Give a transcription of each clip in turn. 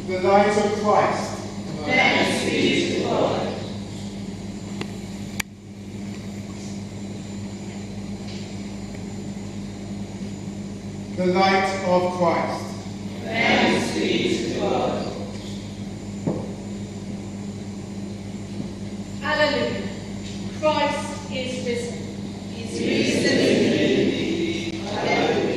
The light of Christ. Thanks be to God. The light of Christ. Thanks be to God. Hallelujah. Christ is risen. He's risen indeed. Hallelujah.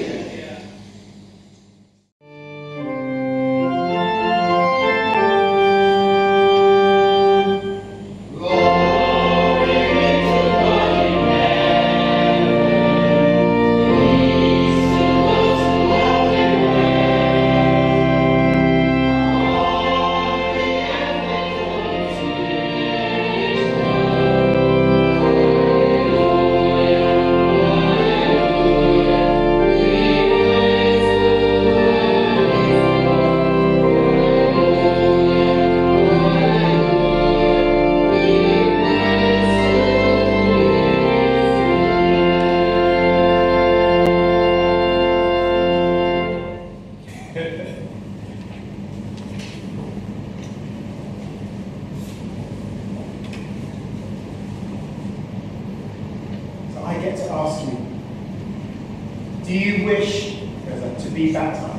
I get to ask you, do you wish to be baptized?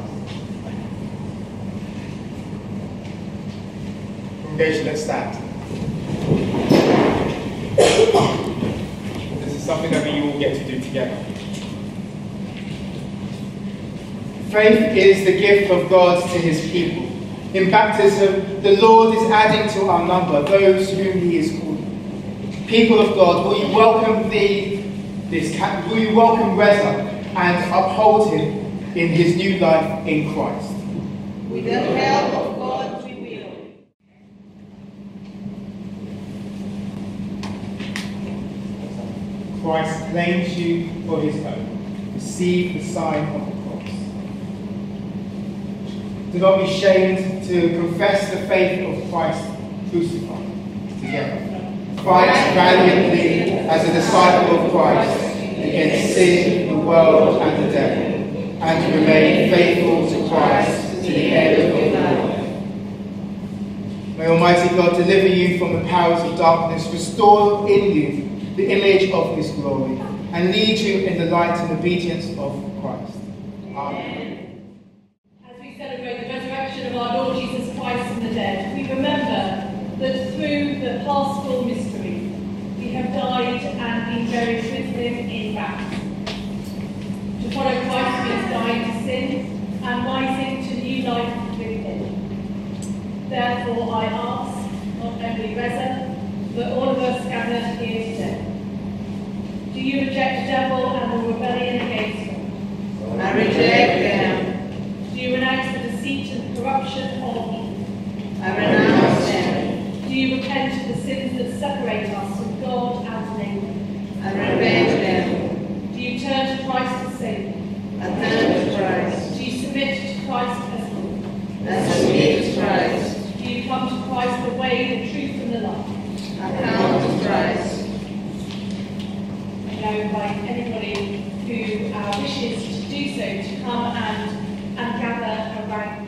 Congregation, let's stand. This is something that we all get to do together. Faith is the gift of God to his people. In baptism, the Lord is adding to our number those whom he is calling. People of God, will you welcome will you welcome Reza and uphold him in his new life in Christ? With the help of God, we will. Christ claims you for his own. Receive the sign of the cross. Do not be ashamed to confess the faith of Christ crucified together. Fight valiantly as a disciple of Christ against sin, the world, and the devil, and remain faithful to Christ to the end of your life. May Almighty God deliver you from the powers of darkness, restore in you the image of his glory, and lead you in the light and obedience of Christ. Amen. As we celebrate the resurrection of our Lord Jesus Christ from the dead, we remember that through the paschal mystery, we have died and been buried with him in baptism. To follow Christ means dying to sin and rising to new life with him. Therefore, I ask, not only Reza, but all of us gathered here today, do you reject the devil and the rebellion against him? I reject them. Do you renounce the deceit and corruption of evil? I renounce them. Do you repent of the sins that separate us from God and neighbour? I repent them. Do you turn to Christ as Saviour? I turn to Christ. Do you submit to Christ as Lord? I submit to Christ. Do you come to Christ the way, the truth and the life? I come to Christ. I now invite anybody who wishes to do so to come and gather around.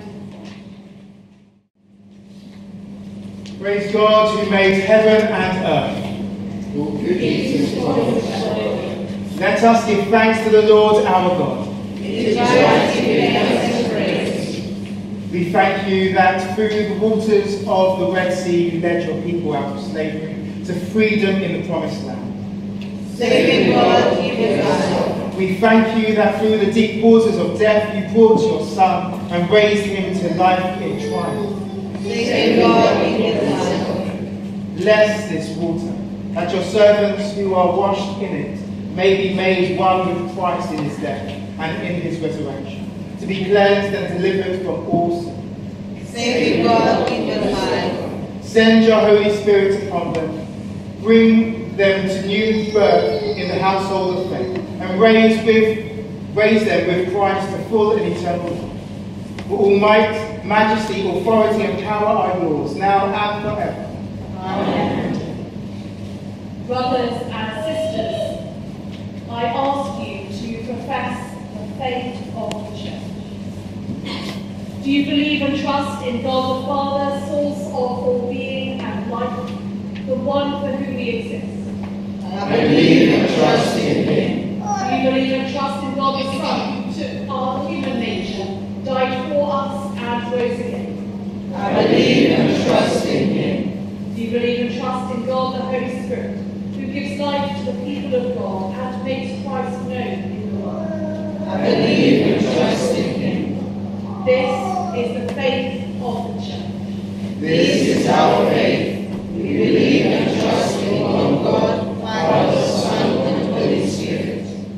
Praise God who made heaven and earth. All good is his promise. Let us give thanks to the Lord our God. It is right to give thanks and praise. We thank you that through the waters of the Red Sea you led your people out of slavery to freedom in the promised land. Saving God, give us. We thank you that through the deep waters of death you brought your Son and raised him to life in triumph. Saving God, give us. Bless this water, that your servants who are washed in it may be made one with Christ in his death and in his resurrection, to be cleansed and delivered from all sin. Saving God, give us. Send your Holy Spirit upon them, bring them to new birth in the household of faith, and raise them with Christ to full and eternal life. For all might, majesty, authority, and power are yours, now and forever. Amen. Brothers and sisters, I ask you to profess the faith of the Church. Do you believe and trust in God the Father, source of all being and life, the one for whom we exist? I believe and trust in him. Do you believe and trust in God the Son, who took our human nature, died for us and rose again? I believe and trust in him. Do you believe and trust in God the Holy Spirit, who gives life to the people of God and makes Christ known in the world? I believe and trust in him. This is the faith of the Church. This is our faith. We believe and trust in one God, Father, Son, and Holy Spirit.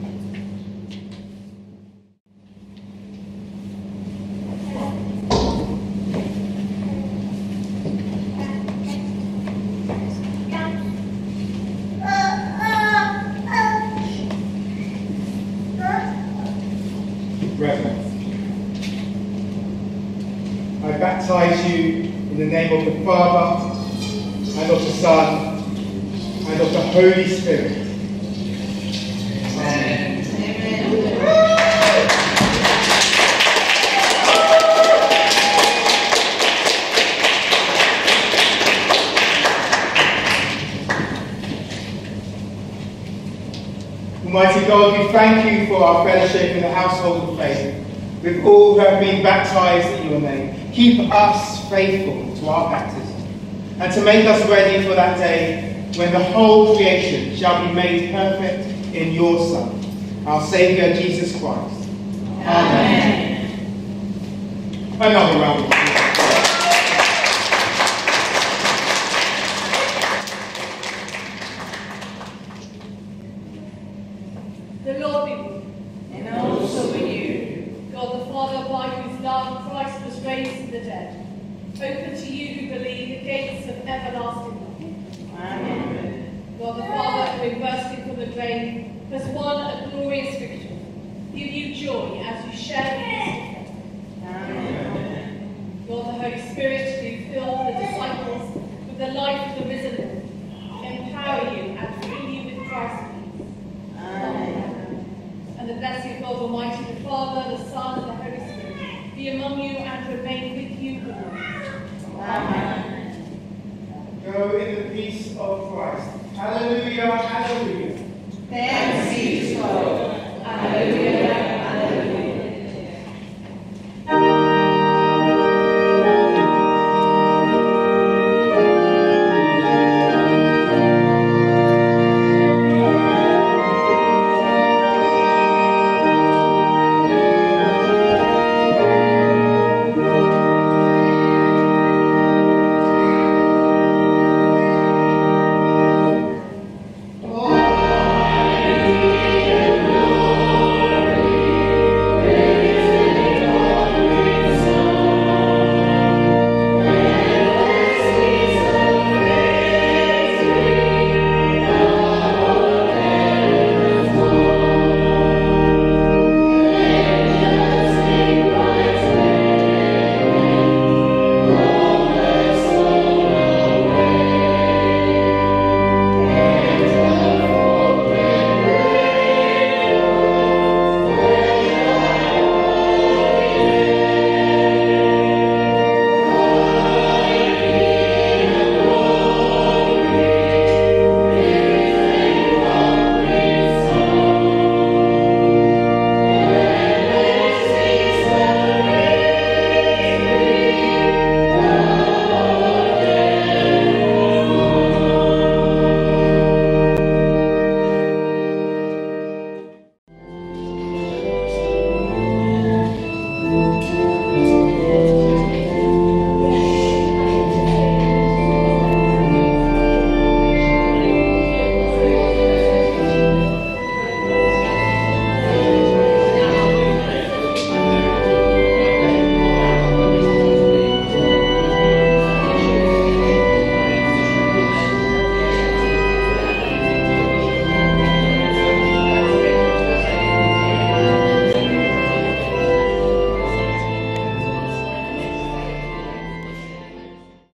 Brethren, I baptize you in the name of the Father, and of the Son, and of the Holy Spirit. Amen. Almighty God, we thank you for our fellowship in the household of faith, with all who have been baptized in your name. Keep us faithful to our baptism, and to make us ready for that day when the whole creation shall be made perfect in your Son, our Saviour Jesus Christ. Amen. Another round of applause. The Lord be with you. And also with you. God the Father, by whose love Christ was raised from the dead, open to you who believe the gates of everlasting life. Amen. God the Father, who bursting from the grave, has won a glorious victory, give you joy as you share in this faith. Amen. God the Holy Spirit, who filled the disciples with the life of the risen Lord, empower you and fill you with Christ's peace. Amen. And the blessing of God Almighty, the Father, the Son, and the Holy Spirit be among you and remain with you always. Amen. Go in the peace of Christ. Hallelujah, hallelujah. Thanks be to God. Hallelujah.